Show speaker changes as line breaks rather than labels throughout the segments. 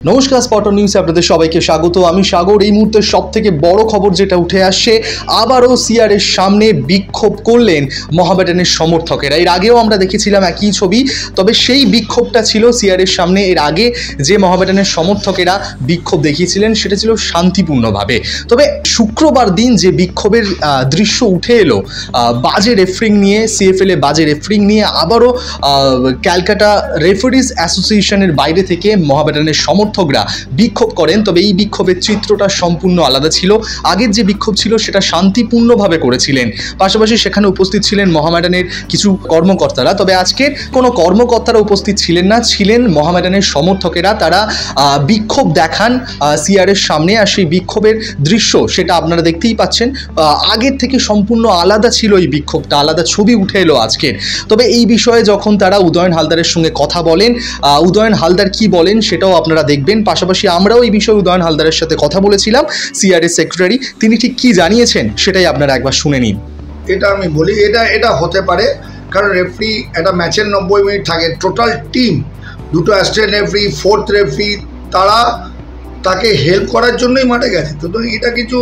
নমস্কার, স্পট নিউজে আপনাদের সবাইকে স্বাগত। আমি সাগর। এই মুহূর্তে সবথেকে বড় খবর যেটা উঠে আসছে, আবারও সিআরের সামনে বিক্ষোভ করলেন মোহামেডানের সমর্থকেরা। এর আগেও আমরা দেখেছিলাম একই ছবি, তবে সেই বিক্ষোভটা ছিল সিআরের সামনে। এর আগে যে মোহামেডানের সমর্থকেরা বিক্ষোভ দেখিয়েছিলেন সেটা ছিল শান্তিপূর্ণভাবে। তবে শুক্রবার দিন যে বিক্ষোভের দৃশ্য উঠে এলো, বাজে রেফারিং নিয়ে, সিএফএল-এ বাজে রেফারিং নিয়ে আবারও ক্যালকাটা রেফারিজ অ্যাসোসিয়েশনের বাইরে থেকে মোহামেডানের সমর্থকরা বিক্ষোভ করেন। তবে এই বিক্ষোভের চিত্রটা সম্পূর্ণ আলাদা ছিল। আগের যে বিক্ষোভ ছিল সেটা শান্তিপূর্ণভাবে করেছিলেন, পাশাপাশি সেখানে উপস্থিত ছিলেন মোহামেডানের কিছু কর্মকর্তারা। তবে আজকের কোনো কর্মকর্তারা উপস্থিত ছিলেন না, ছিলেন মোহামেডানের সমর্থকেরা। তারা বিক্ষোভ দেখান সিআরের সামনে, আর সেই বিক্ষোভের দৃশ্য সেটা আপনারা দেখতেই পাচ্ছেন। আগের থেকে সম্পূর্ণ আলাদা ছিল এই বিক্ষোভটা, আলাদা ছবি উঠে এলো আজকের। তবে এই বিষয়ে যখন তারা উদয়ন হালদারের সঙ্গে কথা বলেন, উদয়ন হালদার কি বলেন সেটাও আপনারা দেখবেন। পাশাপাশি আমরাও এই বিষয়ে উদয়ন হালদারের সাথে কথা বলেছিলাম, সিআরএস সেক্রেটারি, তিনি ঠিক কি জানিয়েছেন সেটাই আপনারা একবার শুনে নিন।
এটা আমি বলি, এটা হতে পারে, কারণ রেফারি একটা ম্যাচের 90 মিনিট থাকে, টোটাল টিম, দুটো অ্যাসিস্ট্যান্ট রেফারি, ফোর্থ রেফারি, তারা তাকে হেল্প করার জন্যই মাঠে গেছে। তো এটা কিছু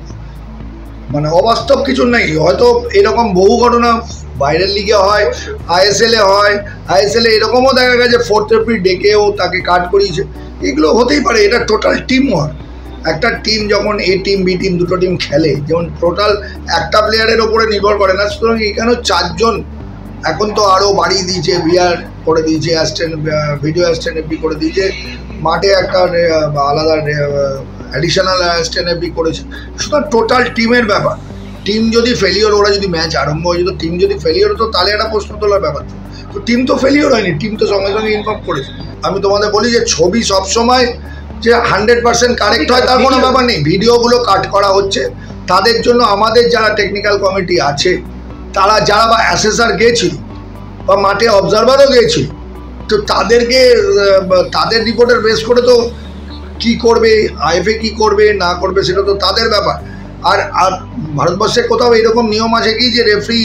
মানে অবাস্তব কিছু নেই। হয়তো এরকম বহু ঘটনা বাইরের লিগে হয়, আইএসএল-এ হয়, আইএসএল-এ এরকমও দেখা গেছে ফোর্থ রেফারি ডেকেও তাকে কাট করিয়েছে। এগুলো হতেই পারে, এটা টোটাল টিম ওয়ার্ক। একটা টিম যখন এ টিম বি টিম দুটো টিম খেলে, যেমন টোটাল একটা প্লেয়ারের ওপরে নির্ভর করে না। সুতরাং এখানেও 4 জন, এখন তো আরও বাড়িয়ে দিয়েছে, ভিআর করে দিয়েছে, অ্যাসিস্ট্যান্ট ভিডিও অ্যাসিস্ট্যান্ট এফবি করে দিয়েছে, মাঠে একটা আলাদা অ্যাডিশনাল অ্যাসিস্ট্যান্ট এফবি করেছে। সুতরাং টোটাল টিমের ব্যাপার। টিম যদি ফেলিওর, ওরা যদি ম্যাচ আরম্ভ হয়ে যেত, টিম যদি ফেলিওর হতো তাহলে একটা প্রশ্ন তোলার ব্যাপার। তো টিম তো ফেলিওর হয়নি, টিম তো সঙ্গে সঙ্গে ইনফর্ম করেছে। আমি তোমাদের বলি যে ছবি সবসময় যে 100% কারেক্ট হয় তার কোনো ব্যাপার নেই। ভিডিওগুলো কাট করা হচ্ছে, তাদের জন্য আমাদের যারা টেকনিক্যাল কমিটি আছে, তারা যারা বা অ্যাসেসার গিয়েছিল বা মাঠে অবজারভারও গিয়েছিল, তো তাদেরকে তাদের রিপোর্টের বেস করে তো কী করবে, আইএফএ কী করবে না করবে সেটা তো তাদের ব্যাপার। আর ভারতবর্ষে কোথাও এরকম নিয়ম আছে কি যে রেফারি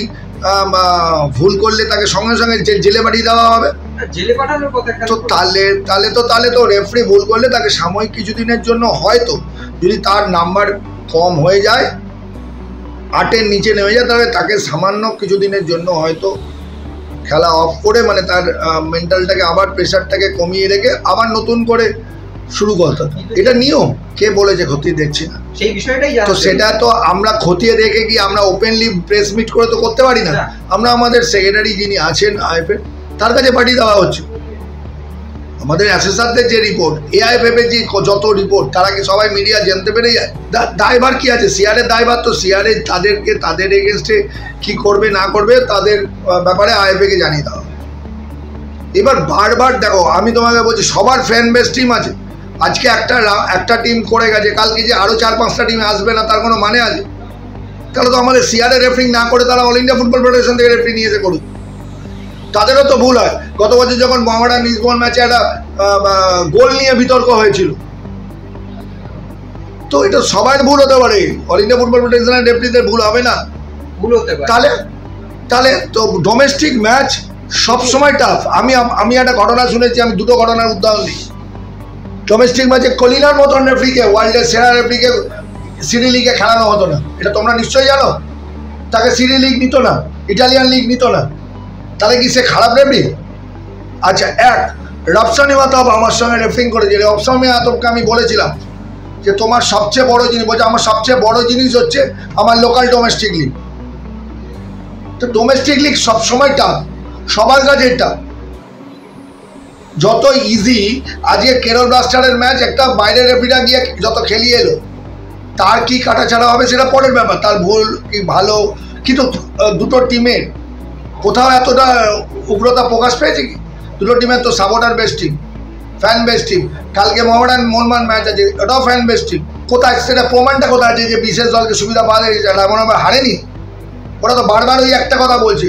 ভুল করলে তাকে সঙ্গে সঙ্গে জেলে পাঠিয়ে দেওয়া হবে?
জেলে পাঠানোর কথা।
তো তাহলে তো রেফারি ভুল করলে তাকে সাময়িক কিছুদিনের জন্য, হয়তো যদি তার নাম্বার কম হয়ে যায়, 8-এর নিচে নেমে যায়, তাহলে তাকে সামান্য কিছুদিনের জন্য হয়তো খেলা অফ করে, মানে তার মেন্টালটাকে আবার, প্রেশারটাকে কমিয়ে রেখে আবার নতুন করে শুরু করতে হবে। এটা নিয়ম। কে বলেছে খতিয়ে দেখছি না?
সেই বিষয়টাই
তো সেটা তো আমরা খতিয়ে দেখে কি আমরা ওপেনলি প্রেস মিট করে তো করতে পারি না। আমরা আমাদের সেক্রেটারি যিনি আছেন আইএফএ, তার কাছে পাঠিয়ে দেওয়া হচ্ছে আমাদের অ্যাসেসারদের যে রিপোর্ট, এআইএফএফ এর যে যত রিপোর্ট, তারা কি সবাই মিডিয়া জানতে পেরে যায়? দায়ভার কি আছে? সিআরের দায়ভার তো সিআরে তাদেরকে, তাদের এগেনস্টে কি করবে না করবে তাদের ব্যাপারে আইএফএ-কে জানিয়ে দেওয়া। এবার বারবার দেখো, আমি তোমাকে বলছি, সবার ফ্যান বেস টিম আছে। আজকে একটা টিম করে গেছে, কালকে যে আরও 4-5টা টিম আসবে না তার কোনো মানে আছে? তাহলে তো আমাদের সিআরে রেফারিং না করে তারা অল ইন্ডিয়া ফুটবল ফেডারেশন থেকে রেফারি নিয়ে এসে করুক। তাদেরও তো ভুল হয়। গত বছর যখন মোহামেডান লিসবন ম্যাচে একটা গোল নিয়ে বিতর্ক হয়েছিল, তো এটা সবার ভুল হতে পারে, অল ইন্ডিয়া ফুটবল ফেডারেশনের রেফারিদের ভুল হবে না?
ভুল হতে পারে।
তাহলে তো ডোমেস্টিক ম্যাচ সবসময় টাফ। আমি একটা ঘটনা শুনেছি, আমি দুটো ঘটনার উদাহরণ দিই। ডোমেস্টিক ম্যাচে কলিনার মতন রেফারিকে, ওয়ার্ল্ডের সেরা রেফারিকে সিরি লিগে খেলানো হতো না। এটা তোমরা নিশ্চয়ই জানো। তাকে সিরি লিগ নিত না, ইটালিয়ান লিগ নিত না। তাহলে কি সে খারাপ রেফারি? আচ্ছা, রফসানি মাতাব আমার সঙ্গে রেফারিং করেছে। রফসানি মাতাবকে আমি বলেছিলাম যে তোমার সবচেয়ে বড় জিনিস, বলছে আমার সবচেয়ে বড় জিনিস হচ্ছে আমার লোকাল ডোমেস্টিক লিগ। তো ডোমেস্টিক লিগ সবসময় টাফ, সবার কাছে টাফ। যত ইজি, আজকে কেরল ব্লাস্টারের ম্যাচ একটা বাইরের রেফারিরা গিয়ে যত খেলিয়ে এলো, তার কি কাটাছাড়া হবে সেটা পরের ব্যাপার, তার ভুল কি ভালো, কিন্তু দুটো টিমের কোথাও এতটা উগ্রতা প্রকাশ পেয়েছে কি? দুটো টিমের তো supporter best team, fan best team. কালকে মোহনবাগান ম্যাচ আছে, ওটাও ফ্যান বেস্ট টিম। কোথায় সেটা প্রমাণটা কোথায় আছে যে বিশেষ দলকে সুবিধা পাওয়া যায়? এমন আবার হারেনি। ওরা তো বারবার ওই একটা কথা বলছে।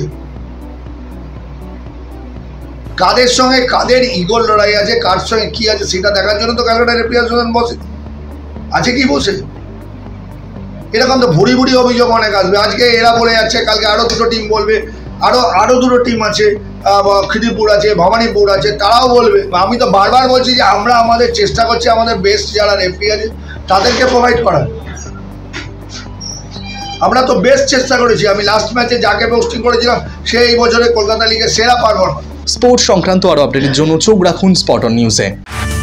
কাদের সঙ্গে কাদের ইগোর লড়াই আছে, কার সঙ্গে কি আছে সেটা দেখার জন্য তো ক্যালকাটা রেফারি অ্যাসোসিয়েশন বসে। আছে কি বসে? এরকম তো ভুড়ি অভিযোগ অনেক আসবে। আজকে এরা বলে যাচ্ছে, কালকে আরও দুটো টিম বলবে, আরও দুটো টিম আছে, খিদিরপুর আছে, ভবানীপুর আছে, তারাও বলবে। আমি তো বারবার বলছি যে আমরা আমাদের চেষ্টা করছি আমাদের বেস্ট যারা রেফারি আছে তাদেরকে প্রোভাইড করার। আমরা তো বেস্ট চেষ্টা করেছি। আমি লাস্ট ম্যাচে যাকে পোস্টিং করেছিলাম সে এই বছরে কলকাতা লিগের সেরা পারফরমার।
স্পোর্টস সংক্রান্ত আরও আপডেটের জন্য চোখ রাখুন স্পট অন নিউজে।